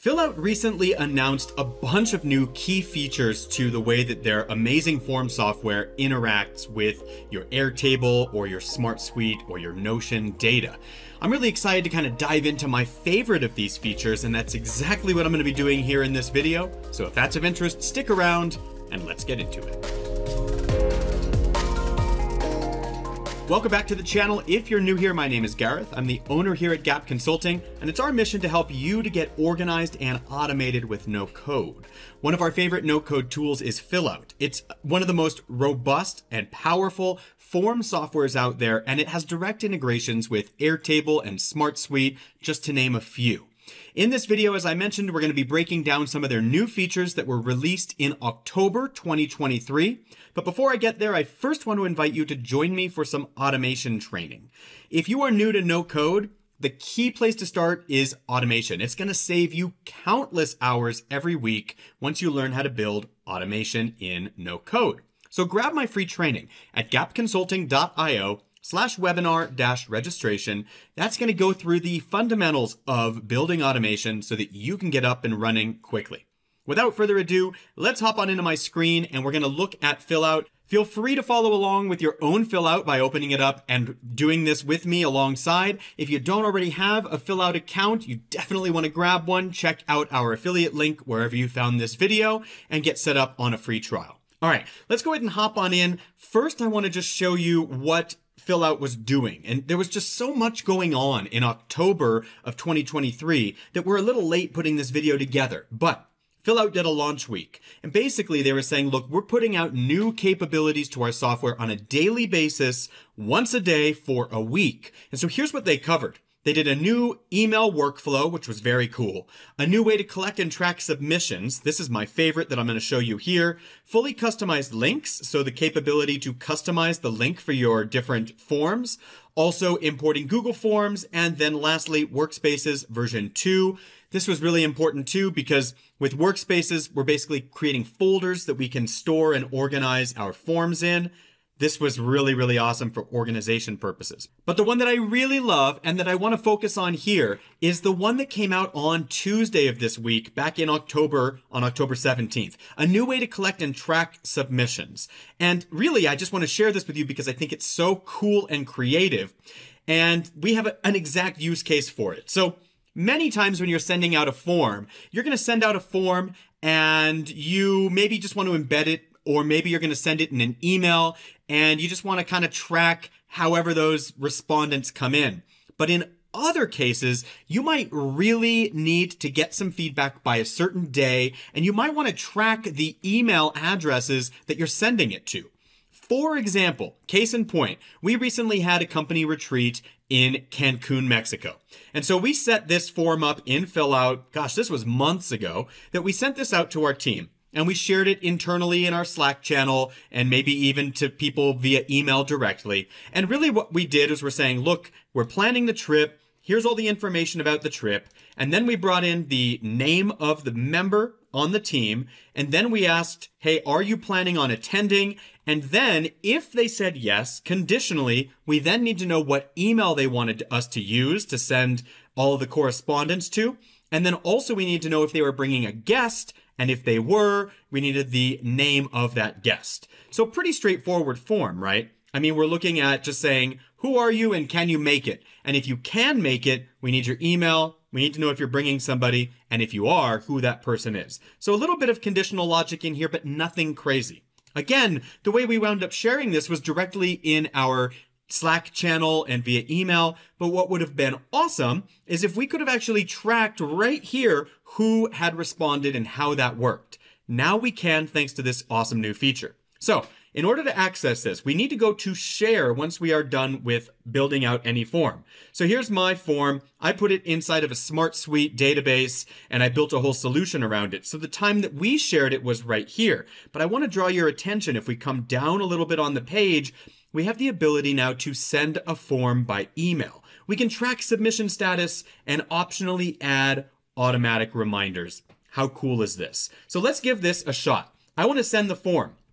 Fillout recently announced a bunch of new key features to the way that their amazing form software interacts with your Airtable or your SmartSuite or your Notion data. I'm really excited to kind of dive into my favorite of these features, and that's exactly what I'm going to be doing here in this video. So if that's of interest, stick around and let's get into it. Welcome back to the channel. If you're new here, my name is Gareth. I'm the owner here at Gap Consulting, and it's our mission to help you to get organized and automated with no code. One of our favorite no-code tools is Fillout. It's one of the most robust and powerful form softwares out there, and it has direct integrations with Airtable and SmartSuite, just to name a few. In this video, as I mentioned, we're going to be breaking down some of their new features that were released in October 2023. But before I get there, I first want to invite you to join me for some automation training. If you are new to no code, the key place to start is automation. It's going to save you countless hours every week once you learn how to build automation in no code. So grab my free training at gapconsulting.io/webinar-registration. That's going to go through the fundamentals of building automation so that you can get up and running quickly. Without further ado, let's hop on into my screen and we're going to look at Fillout. Feel free to follow along with your own Fillout by opening it up and doing this with me alongside. If you don't already have a Fillout account, you definitely want to grab one. Check out our affiliate link wherever you found this video and get set up on a free trial. All right, let's go ahead and hop on in. First, I want to just show you what Fillout was doing. And there was just so much going on in October of 2023 that we're a little late putting this video together. But Fillout did a launch week. And basically they were saying, look, we're putting out new capabilities to our software on a daily basis, once a day for a week. And so here's what they covered. They did a new email workflow, which was very cool. A new way to collect and track submissions. This is my favorite that I'm going to show you here. Fully customized links, so the capability to customize the link for your different forms. Also importing Google Forms. And then lastly, Workspaces version 2. This was really important too, because with Workspaces, we're basically creating folders that we can store and organize our forms in. This was really, really awesome for organization purposes. But the one that I really love and that I want to focus on here is the one that came out on Tuesday of this week, back in October, on October 17th. A new way to collect and track submissions. And really, I just want to share this with you because I think it's so cool and creative. And we have an exact use case for it. So many times when you're sending out a form, you're going to send out a form and you maybe just want to embed it, or maybe you're going to send it in an email and you just want to kind of track however those respondents come in. But in other cases, you might really need to get some feedback by a certain day, and you might want to track the email addresses that you're sending it to. For example, case in point, we recently had a company retreat in Cancun, Mexico. And so we set this form up in Fillout, gosh, this was months ago, that we sent this out to our team. And we shared it internally in our Slack channel and maybe even to people via email directly. And really what we did is we're saying, look, we're planning the trip. Here's all the information about the trip. And then we brought in the name of the member on the team. And then we asked, hey, are you planning on attending? And then if they said yes, conditionally, we then need to know what email they wanted us to use to send all of the correspondence to. And then also we need to know if they were bringing a guest. And if they were, we needed the name of that guest. So pretty straightforward form, right? I mean, we're looking at just saying, who are you and can you make it? And if you can make it, we need your email. We need to know if you're bringing somebody, and if you are, who that person is. So a little bit of conditional logic in here, but nothing crazy. Again, the way we wound up sharing this was directly in our Slack channel and via email. But what would have been awesome is if we could have actually tracked right here who had responded and how that worked. Now we can, thanks to this awesome new feature. So in order to access this, we need to go to share once we are done with building out any form. So here's my form. I put it inside of a SmartSuite database and I built a whole solution around it. So the time that we shared it was right here. But I want to draw your attention, if we come down a little bit on the page, we have the ability now to send a form by email. We can track submission status and optionally add automatic reminders. How cool is this? So let's give this a shot. I want to send the form.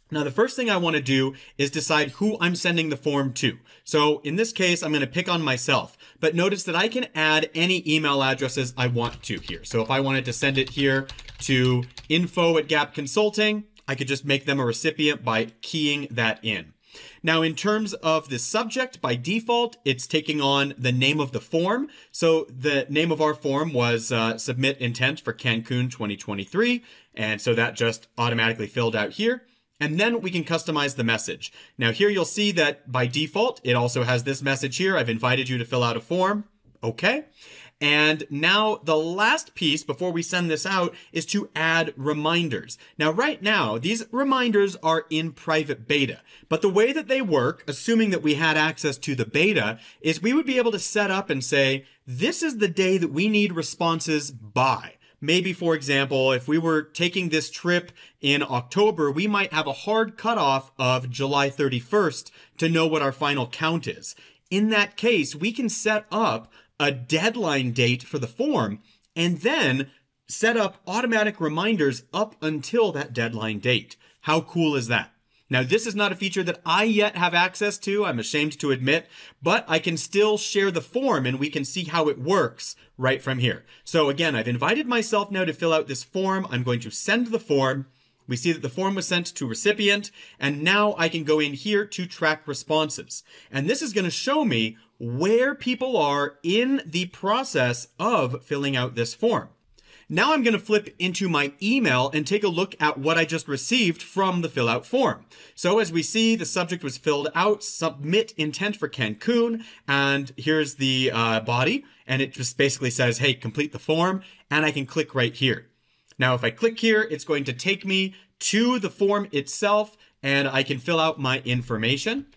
Now, the first thing I want to do is decide who I'm sending the form to. So in this case, I'm going to pick on myself, but notice that I can add any email addresses I want to here. So if I wanted to send it here to info@Gap Consulting, I could just make them a recipient by keying that in. Now, in terms of the subject, by default, it's taking on the name of the form. So the name of our form was Submit Intent for Cancun 2023. And so that just automatically filled out here. And then we can customize the message. Now here you'll see that by default, it also has this message here. I've invited you to fill out a form. Okay. And now the last piece before we send this out is to add reminders. Now, right now, these reminders are in private beta, but the way that they work, assuming that we had access to the beta, is we would be able to set up and say, this is the day that we need responses by. Maybe, for example, if we were taking this trip in October, we might have a hard cutoff of July 31st to know what our final count is. In that case, we can set up a deadline date for the form and then set up automatic reminders up until that deadline date. How cool is that? Now, this is not a feature that I yet have access to, I'm ashamed to admit, but I can still share the form and we can see how it works right from here. So again, I've invited myself now to fill out this form. I'm going to send the form. We see that the form was sent to recipient, and now I can go in here to track responses. And this is going to show me where people are in the process of filling out this form. Now I'm going to flip into my email and take a look at what I just received from the fill out form. So as we see, the subject was filled out, submit intent for Cancun, and here's the body, and it just basically says, hey, complete the form, and I can click right here. Now, if I click here, it's going to take me to the form itself, and I can fill out my information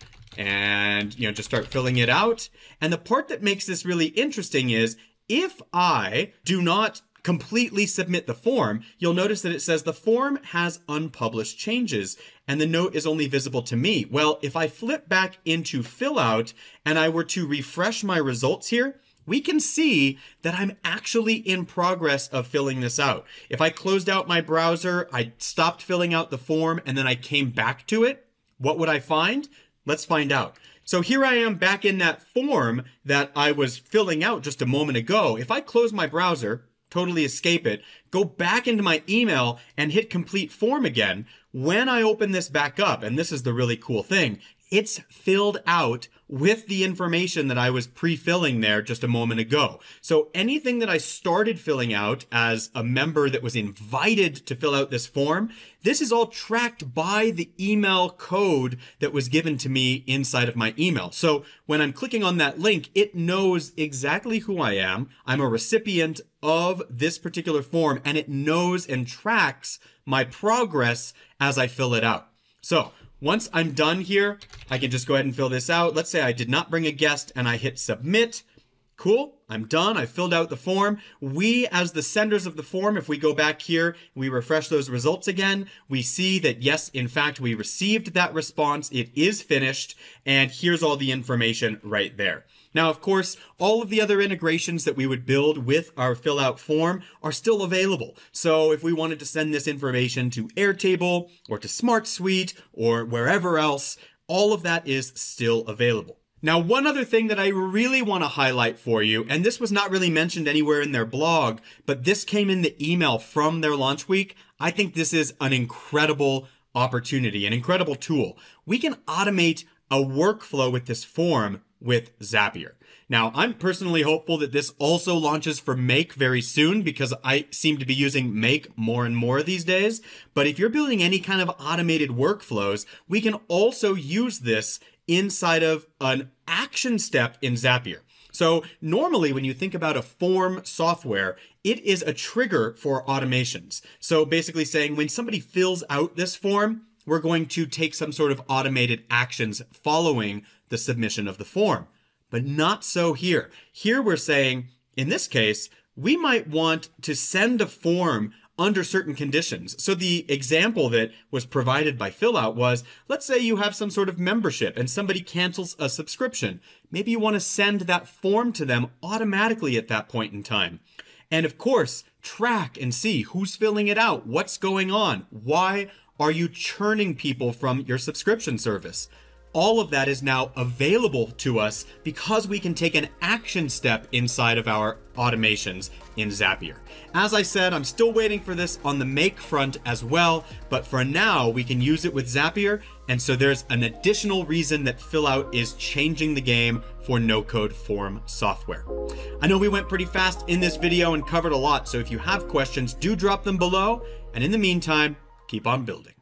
and, just start filling it out. And the part that makes this really interesting is if I do not completely submit the form, you'll notice that it says the form has unpublished changes and the note is only visible to me. Well, if I flip back into Fillout and I were to refresh my results here, we can see that I'm actually in progress of filling this out. If I closed out my browser, I stopped filling out the form, and then I came back to it, what would I find? Let's find out. So here I am back in that form that I was filling out just a moment ago. If I close my browser, totally escape it, go back into my email and hit complete form again, when I open this back up, and this is the really cool thing, it's filled out with the information that I was pre-filling there just a moment ago. So anything that I started filling out as a member that was invited to fill out this form, this is all tracked by the email code that was given to me inside of my email. So when I'm clicking on that link, it knows exactly who I am. I'm a recipient of this particular form, and it knows and tracks my progress as I fill it out. So once I'm done here, I can just go ahead and fill this out. Let's say I did not bring a guest and I hit submit. Cool, I'm done. I filled out the form. We, as the senders of the form, if we go back here, we refresh those results again, we see that yes, in fact, we received that response. It is finished, and here's all the information right there. Now, of course, all of the other integrations that we would build with our fill out form are still available. So if we wanted to send this information to Airtable or to SmartSuite or wherever else, all of that is still available. Now, one other thing that I really want to highlight for you, and this was not really mentioned anywhere in their blog, but this came in the email from their launch week. I think this is an incredible opportunity, an incredible tool. We can automate a workflow with this form with Zapier. Now, I'm personally hopeful that this also launches for Make very soon because I seem to be using Make more and more these days. But if you're building any kind of automated workflows, we can also use this inside of an action step in Zapier. So normally when you think about a form software, it is a trigger for automations. So basically saying when somebody fills out this form, we're going to take some sort of automated actions following the submission of the form. But not so here. Here we're saying, in this case, we might want to send a form under certain conditions. So the example that was provided by Fillout was, let's say you have some sort of membership and somebody cancels a subscription. Maybe you want to send that form to them automatically at that point in time. And of course, track and see who's filling it out, what's going on, why Are you churning people from your subscription service? All of that is now available to us because we can take an action step inside of our automations in Zapier. As I said, I'm still waiting for this on the make front as well, but for now we can use it with Zapier, and so there's an additional reason that Fillout is changing the game for no-code form software. I know we went pretty fast in this video and covered a lot, so if you have questions, do drop them below, and in the meantime, keep on building.